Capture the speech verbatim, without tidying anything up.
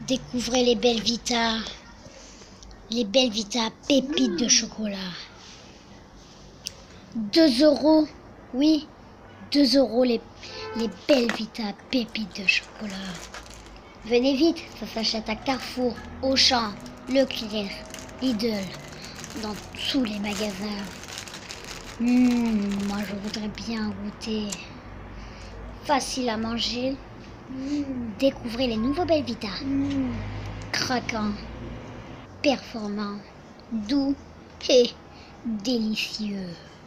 Découvrez les Belvita. Les Belvita pépites de chocolat. deux euros. Oui, deux euros les, les Belvita pépites de chocolat. Venez vite, ça s'achète à Carrefour, Auchan, Leclerc, Lidl, dans tous les magasins. Mmh, moi je voudrais bien goûter. Facile à manger. Mmh. Découvrez les nouveaux Belvita. Mmh. Craquants, performants, doux et délicieux.